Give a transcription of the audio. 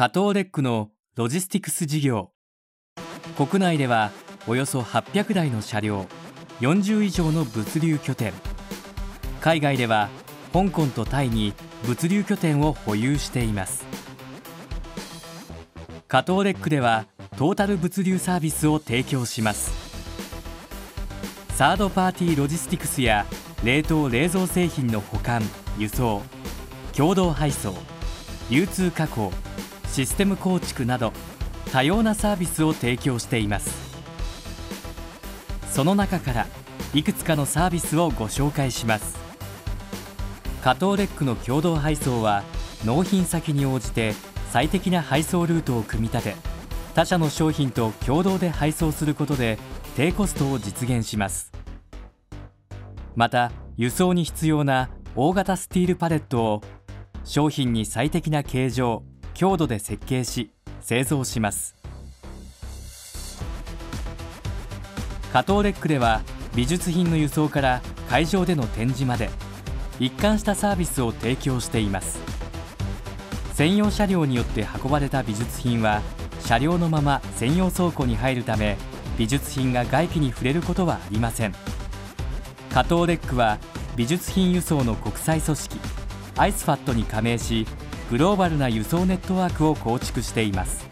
加藤レックのロジスティクス事業。国内ではおよそ800台の車両、40以上の物流拠点、海外では香港とタイに物流拠点を保有しています。加藤レックではトータル物流サービスを提供します。サードパーティーロジスティクスや冷凍冷蔵製品の保管・輸送、共同配送、流通加工、システム構築など多様なサービスを提供しています。その中からいくつかのサービスをご紹介します。加藤レックの共同配送は納品先に応じて最適な配送ルートを組み立て、他社の商品と共同で配送することで低コストを実現します。また輸送に必要な大型スティールパレットを商品に最適な形状・強度で設計し製造します。加藤レックでは美術品の輸送から会場での展示まで一貫したサービスを提供しています。専用車両によって運ばれた美術品は車両のまま専用倉庫に入るため、美術品が外気に触れることはありません。加藤レックは美術品輸送の国際組織ISFATに加盟し、グローバルな輸送ネットワークを構築しています。